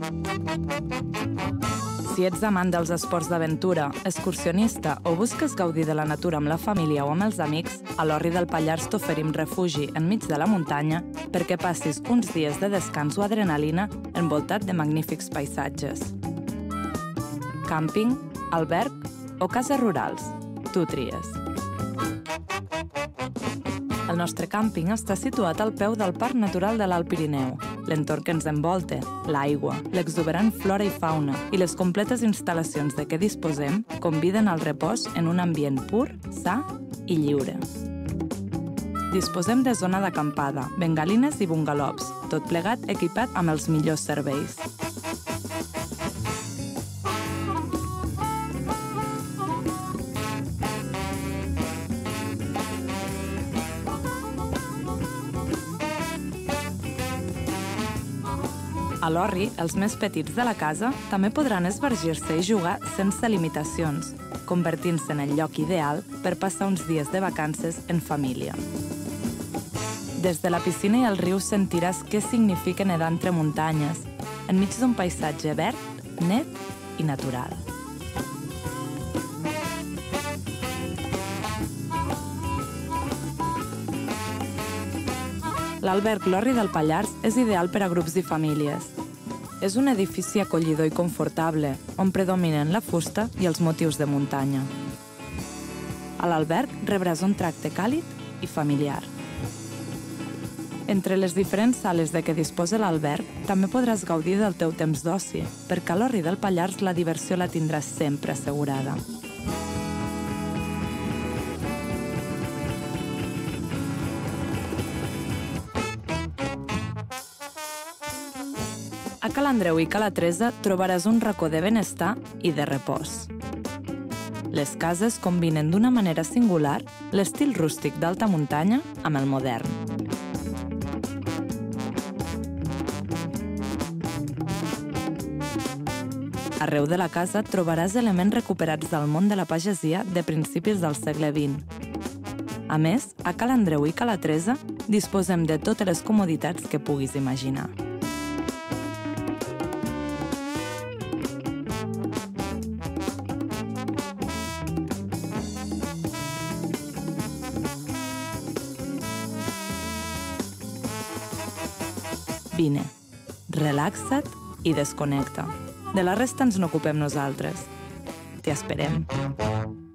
Si ets amant dels esports d'aventura, excursionista o busques gaudir de la natura amb la família o amb els amics, a l'Orri del Pallars t'oferim refugi enmig de la muntanya perquè passis uns dies de descans o adrenalina envoltat de magnífics paisatges. Càmping, alberg o cases rurals? Tu tries. El nostre càmping està situat al peu del Parc Natural de l'Alt Pirineu. L'entorn que ens envolta, l'aigua, l'exuberant flora i fauna i les completes instal·lacions de què disposem conviden al repòs en un ambient pur, sa i lliure. Disposem de zona d'acampada, bengalines i bungalows, tot plegat equipat amb els millors serveis. A l'Orri, els més petits de la casa també podran esbargir-se i jugar sense limitacions, convertint-se en el lloc ideal per passar uns dies de vacances en família. Des de la piscina i el riu sentiràs què significa nedar entre muntanyes, enmig d'un paisatge verd, net i natural. L'alberg L'Orri del Pallars és ideal per a grups i famílies. És un edifici acollidor i confortable, on predominen la fusta i els motius de muntanya. A l'alberg rebràs un tracte càlid i familiar. Entre les diferents sales de què disposa l'alberg, també podràs gaudir del teu temps d'oci, perquè a l'Orri del Pallars la diversió la tindràs sempre assegurada. A Ca l'Andreu i Ca la Teresa trobaràs un racó de benestar i de repòs. Les cases combinen d'una manera singular l'estil rústic d'alta muntanya amb el modern. Arreu de la casa trobaràs elements recuperats del món de la pagesia de principis del segle XX. A més, a Ca l'Andreu i Ca la Teresa disposem de totes les comoditats que puguis imaginar. Vine, relaxa't i desconnecta. De la resta ens n'ocupem nosaltres. T'hi esperem.